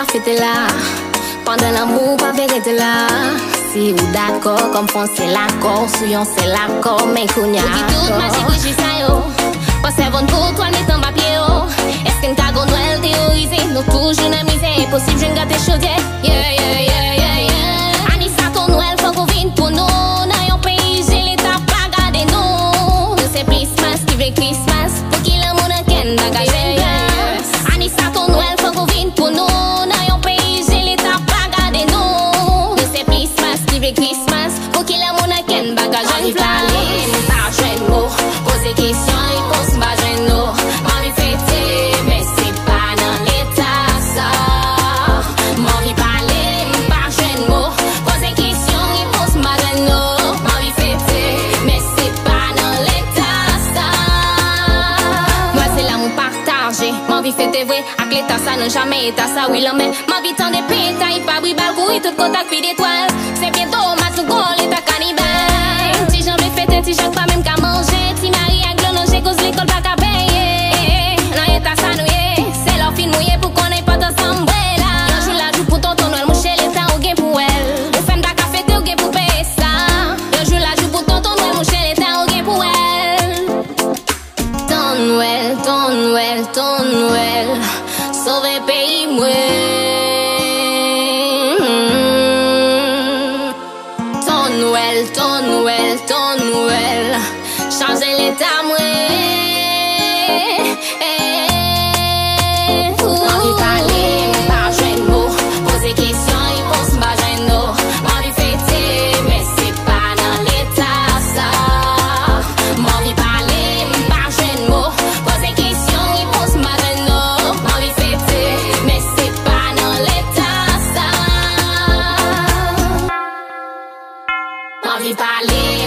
ka fete là. Pendant l'amour, pas vérité là. Si ou d'accord, comme fond c'est l'accord. Souillon c'est l'accord, mais qu'on y a. Qui toute ma chicoui ça yo. Pensez bon pour toi, mais t'en papier yo. Est-ce qu'une cagon Noël théorisé? Nous toujours n'a misé. Possible, je ne gâte chaudier. Yeah, yeah, yeah, yeah, yeah. Anissa, ton Noël, faut qu'on vienne pour nous. Dans un pays, j'ai l'état pas garder nous. Nous c'est Christmas, qui veut Christmas. Pour qu'il l'amour n'a qu'un bagage. Anissa, ton Noël, faut qu'on vienne pour nous. Dans un pays, j'ai l'état pas garder nous. Nous c'est Christmas, qui veut Christmas. Pour qu'il l'amour n'a qu'un bagage. On y parle, pas jeune mot. Poser question, réponse, pas jeune mot. M'envie fêter, mais c'est pas dans l'état ça. M'envie parler, pas jeune mot. Poser question, réponse, pas jeune mot. M'envie fêter, mais c'est pas dans l'état ça. Moi c'est l'amour partagé. M'envie fêter vrai, avec l'état ça n'a jamais été ça. Oui l'homme, m'envie tant de pétaille, pas brille, balcouille, tout contact, puis d'étoiles. C'est bientôt, ma tout gros, l'état cannibale. Si j'en vais fêter, si j'en pas même qu'à manger. Si Marie a glonongé, cause l'école pas qu'à payer. Non, y'a ta sanouye, c'est leur fin mouillé pour qu'on ait pas d'ensemble. Un jour la joue pour ton Noël, mon chez l'état, ou gain pour elle. Ou femme pas qu'à fêter, ou gain pour payer ça. Un jour la joue pour ton Noël, mon chez l'état, ou gain pour elle. Ton Noël, ton Noël, ton Noël, sauver pays, moi. Ton Noël, ton Noël, ton Noël, changer l'état, moi. M'envie parler, pas jeune mot. Poser question, réponse, pas jeune mot. M'envie fêter, mais c'est pas dans l'état ça. M'envie parler, pas jeune mot. Poser question, réponse, pas jeune mot. M'envie fêter, mais c'est pas dans l'état ça. M'envie parler.